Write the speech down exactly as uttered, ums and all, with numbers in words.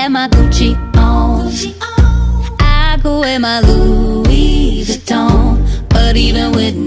have my Gucci on, I could wear my Louis Vuitton, but even with